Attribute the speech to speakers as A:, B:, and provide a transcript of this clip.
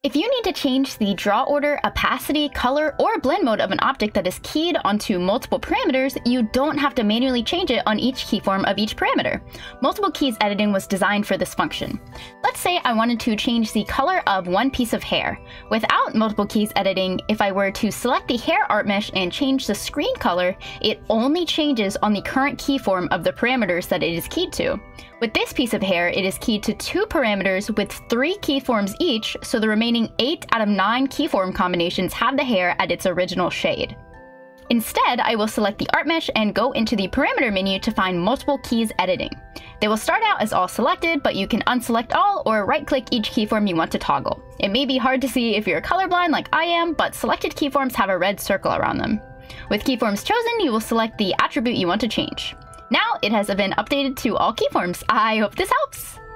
A: If you need to change the draw order, opacity, color, or blend mode of an object that is keyed onto multiple parameters, you don't have to manually change it on each keyform of each parameter. Multiple keys editing was designed for this function. Let's say I wanted to change the color of one piece of hair. Without multiple keys editing, if I were to select the hair art mesh and change the screen color, it only changes on the current keyform of the parameters that it is keyed to. With this piece of hair, it is keyed to 2 parameters with 3 keyforms each, so the remaining 8 out of 9 keyform combinations have the hair at its original shade. Instead, I will select the art mesh and go into the parameter menu to find multiple keys editing. They will start out as all selected, but you can unselect all or right-click each keyform you want to toggle. It may be hard to see if you're colorblind like I am, but selected keyforms have a red circle around them. With keyforms chosen, you will select the attribute you want to change. Now it has been updated to all keyforms. I hope this helps!